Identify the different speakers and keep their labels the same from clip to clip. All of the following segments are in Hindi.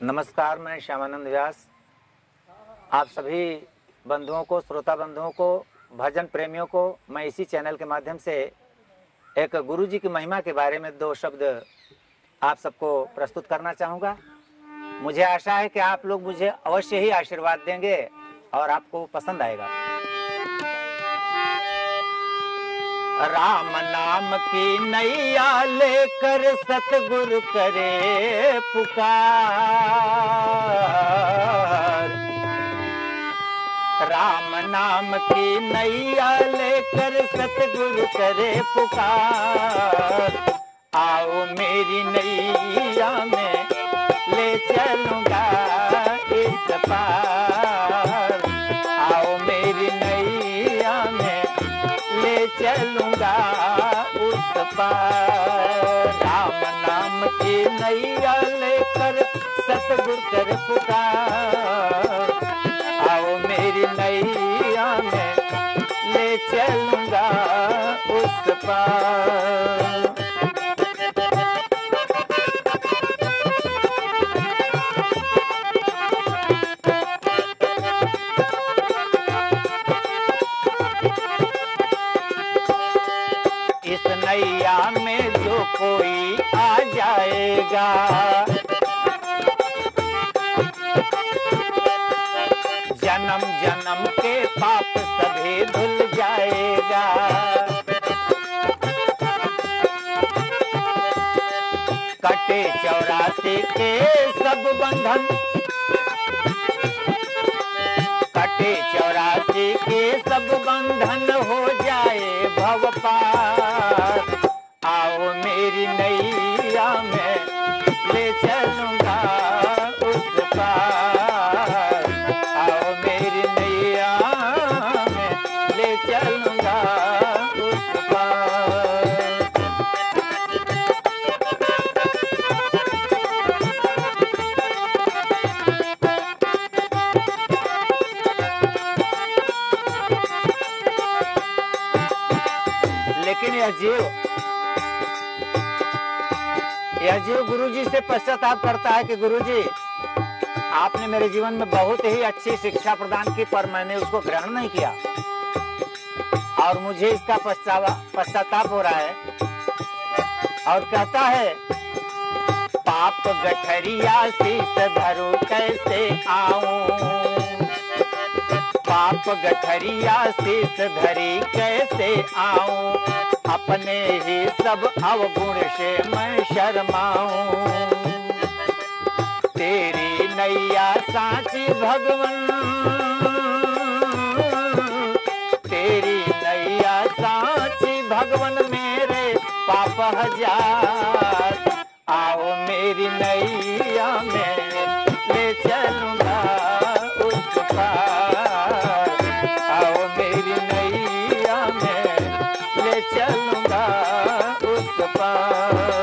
Speaker 1: नमस्कार, मैं श्यामानंद व्यास आप सभी बंधुओं को, श्रोता बंधुओं को, भजन प्रेमियों को मैं इसी चैनल के माध्यम से एक गुरु जी की महिमा के बारे में दो शब्द आप सबको प्रस्तुत करना चाहूँगा। मुझे आशा है कि आप लोग मुझे अवश्य ही आशीर्वाद देंगे और आपको पसंद आएगा। राम नाम की नैया लेकर सतगुरु करे पुकार। राम नाम की नैया लेकर सतगुरु करे पुकार। आओ मेरी नैया में ले चलूंगा इस पार। आओ मेरी नैया में ले चलूंगा उस पार। राम नाम की नैया लेकर सतगुरु कर पुकार। आओ मेरी नैया में ले चलूंगा उस पार। इस नैया में जो कोई आ जाएगा, जन्म जन्म के पाप सभी धुल जाएगा। कटे 84 के सब बंधन, कटे 84 के सब बंधन, हो जाए भव पार। आओ मेरी नैया में ले चलूंगा उस पार। आओ मेरी नैया में ले चलूंगा उस पार। लेकिन यह जीव गुरुजी से पश्चाताप करता है कि गुरुजी आपने मेरे जीवन में बहुत ही अच्छी शिक्षा प्रदान की, पर मैंने उसको ग्रहण नहीं किया और मुझे इसका पश्चाताप हो रहा है। और कहता है, पाप गठरिया शीस धरू कैसे आऊं। पाप गठरिया शीस धरी कैसे आऊं। अपने ही सब अवगुण से मैं शर्माऊं। तेरी नैया साची भगवन, तेरी नैया साची भगवन, मेरे पाप हजार। आओ मेरी नैया में ले चलूंगा उस पार। आओ मेरी नैया में ले चलूंगा उस पार।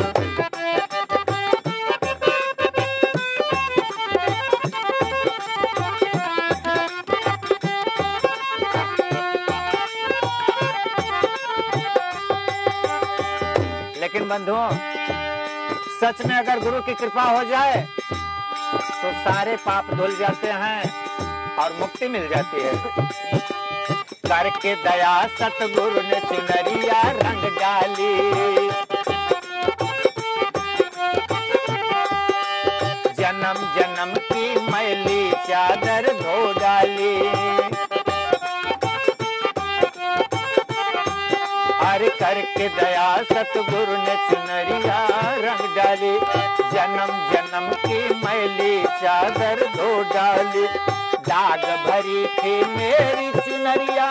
Speaker 1: लेकिन बंधुओं, सच में अगर गुरु की कृपा हो जाए तो सारे पाप धुल जाते हैं और मुक्ति मिल जाती है। करके दया सतगुरु ने चुनरिया रंग डाली। जन्म जन्म की मैली चादर धो डाली। अरे करके दया सतगुरु ने चुनरिया रंग डाली। जन्म जन्म की मैली चादर धो डाली। दाग भरी थी मेरी चुनरिया,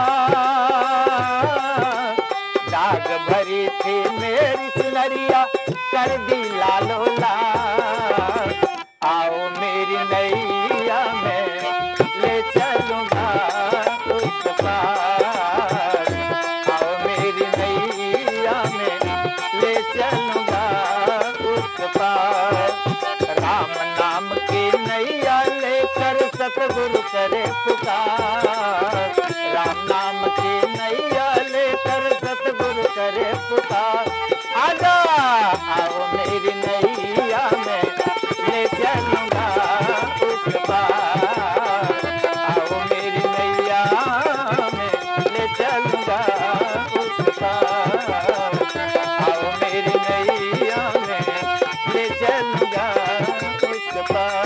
Speaker 1: दाग भरी थी मेरी चुनरिया, कर दी लालो लाल। आओ मेरी नैया में ले चलूंगा उस पार। आओ मेरी नैया में ले चलूंगा उस पार। राम नाम की नैया लेकर सतगुरु करे पुकार। राम नाम की नैया लेकर सतगुरु करे पुकार। आजा आओ मेरी नैया में ले चलूंगा उस पार। आओ मेरी नैया में ले चलूंगा उस पार। आओ मेरी नैया में ले चलूंगा उस पार।